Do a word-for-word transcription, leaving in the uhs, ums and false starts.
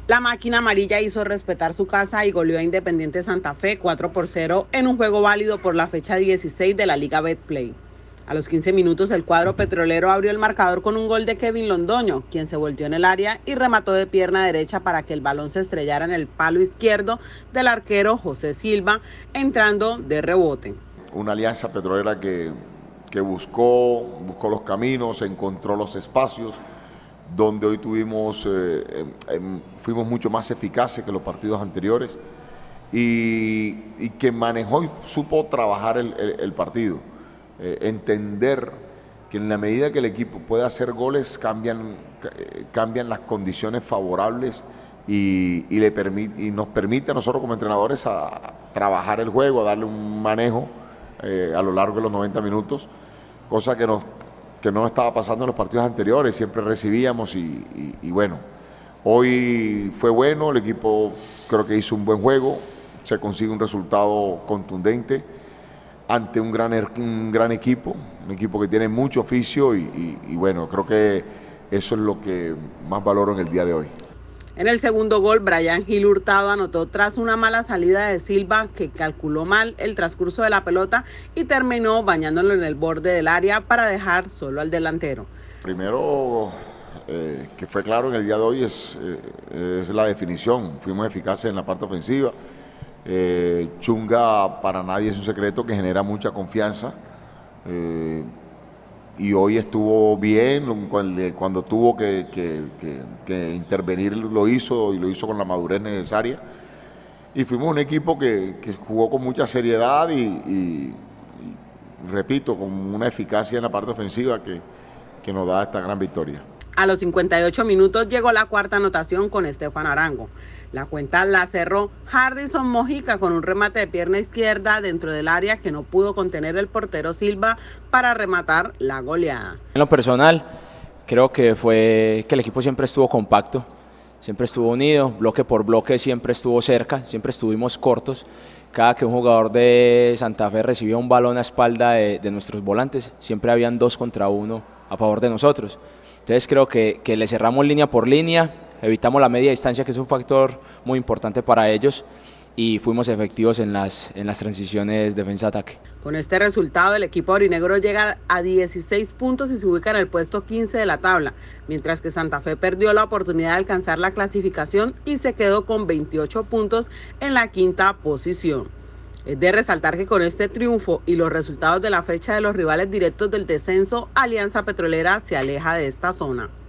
La máquina amarilla hizo respetar su casa y goleó a Independiente Santa Fe cuatro por cero en un juego válido por la fecha dieciséis de la Liga Betplay. A los quince minutos el cuadro petrolero abrió el marcador con un gol de Kevin Londoño, quien se volteó en el área y remató de pierna derecha para que el balón se estrellara en el palo izquierdo del arquero José Silva, entrando de rebote. Una alianza petrolera que, que buscó, buscó los caminos, encontró los espacios, donde hoy tuvimos, eh, eh, fuimos mucho más eficaces que los partidos anteriores y, y que manejó y supo trabajar el, el, el partido, eh, entender que en la medida que el equipo puede hacer goles cambian, cambian las condiciones favorables y, y, le permite, y nos permite a nosotros como entrenadores a trabajar el juego, a darle un manejo eh, a lo largo de los noventa minutos, cosa que nos que no estaba pasando en los partidos anteriores, siempre recibíamos y, y, y bueno, hoy fue bueno, el equipo creo que hizo un buen juego, se consigue un resultado contundente ante un gran, un gran equipo, un equipo que tiene mucho oficio y, y, y bueno, creo que eso es lo que más valoro en el día de hoy. En el segundo gol, Brian Gil Hurtado anotó tras una mala salida de Silva, que calculó mal el transcurso de la pelota y terminó bañándolo en el borde del área para dejar solo al delantero. Primero, eh, que fue claro en el día de hoy, es, eh, es la definición. Fuimos eficaces en la parte ofensiva. Eh, Chunga para nadie es un secreto que genera mucha confianza. Eh, y hoy estuvo bien, cuando tuvo que, que, que, que intervenir lo hizo y lo hizo con la madurez necesaria y fuimos un equipo que, que jugó con mucha seriedad y, y, y repito, con una eficacia en la parte ofensiva que, que nos da esta gran victoria. A los cincuenta y ocho minutos llegó la cuarta anotación con Estefan Arango. La cuenta la cerró Harrison Mojica con un remate de pierna izquierda dentro del área que no pudo contener el portero Silva para rematar la goleada. En lo personal, creo que fue que el equipo siempre estuvo compacto, siempre estuvo unido, bloque por bloque siempre estuvo cerca, siempre estuvimos cortos. Cada que un jugador de Santa Fe recibía un balón a espalda de, de nuestros volantes, siempre habían dos contra uno a favor de nosotros. Entonces creo que, que le cerramos línea por línea, evitamos la media distancia, que es un factor muy importante para ellos, y fuimos efectivos en las, en las transiciones defensa-ataque. Con este resultado, el equipo aurinegro llega a dieciséis puntos y se ubica en el puesto quince de la tabla, mientras que Santa Fe perdió la oportunidad de alcanzar la clasificación y se quedó con veintiocho puntos en la quinta posición. Es de resaltar que con este triunfo y los resultados de la fecha de los rivales directos del descenso, Alianza Petrolera se aleja de esta zona.